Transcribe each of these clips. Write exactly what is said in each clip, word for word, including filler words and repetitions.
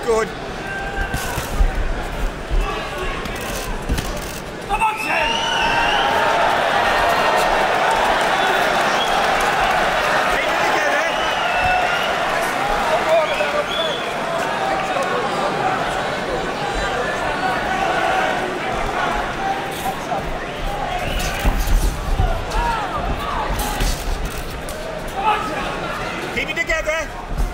good. Come on, Sam! Keep it together.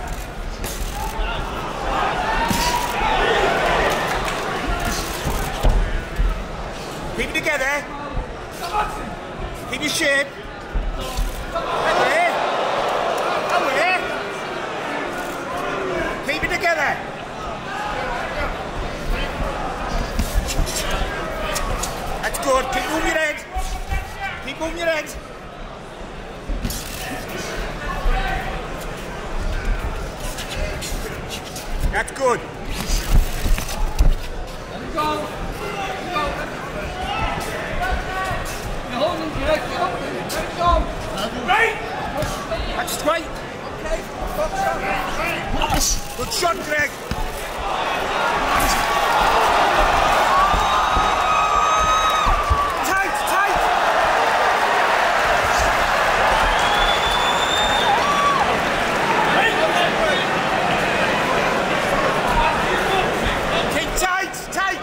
Keep it together. Keep your shape. Away. Away. Keep it together. That's good. Keep moving your head. Keep moving your head. That's good. Let it go. Let it go. You're holding directly up. Let it go. Right. That's straight. Okay. Good shot, Greg. Tight, tight. Keep tight, tight.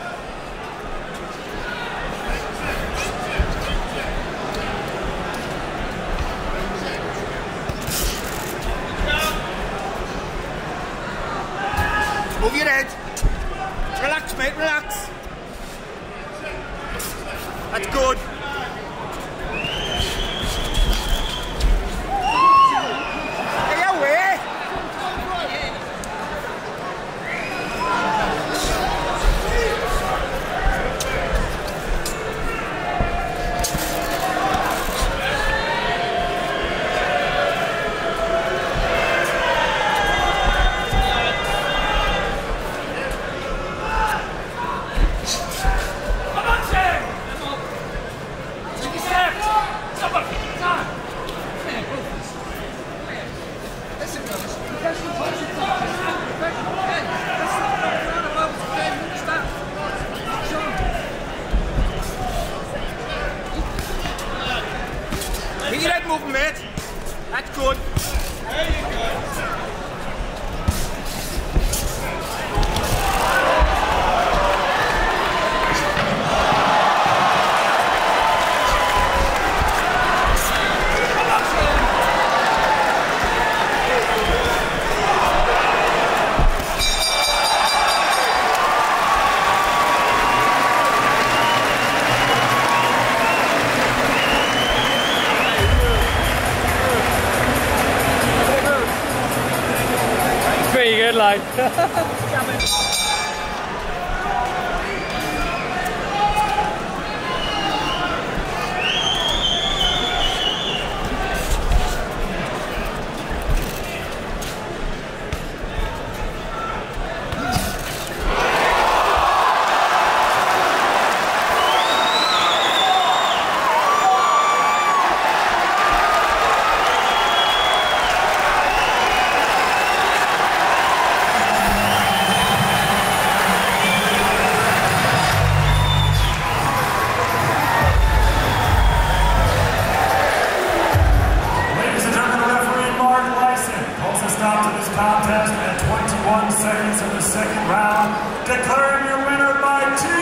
Move your head. Relax, mate, relax. That's good. Hey, away. Keep your head moving, mate. That's good. There you go. Pretty good, like. Contest at twenty-one seconds of the second round, declaring your winner by two.